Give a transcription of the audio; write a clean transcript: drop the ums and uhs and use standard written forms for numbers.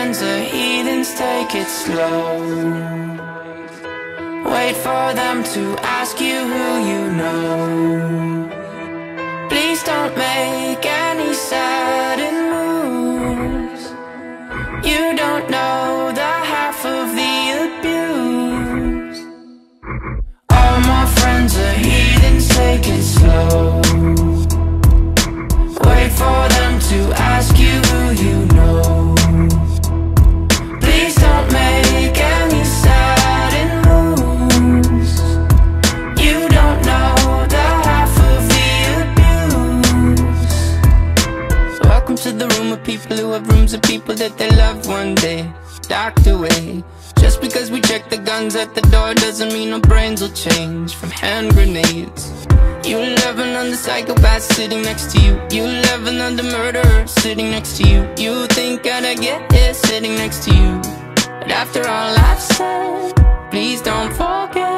friends are heathens, take it slow. Wait for them to ask you who you know. Please don't make any sudden moves. You don't know the half of the abuse. All my friends are heathens, take it slow. Wait for them to ask you who you know. Please don't make any sudden moves. You don't know the half of the abuse. Welcome to the room of people who have rooms of people that they loved one day docked away. Just because we check the guns at the door doesn't mean our brains will change from hand grenades. You love another psychopath sitting next to you. You love another murderer sitting next to you. You think I'd get here sitting next to you. But after all I've said, please don't forget.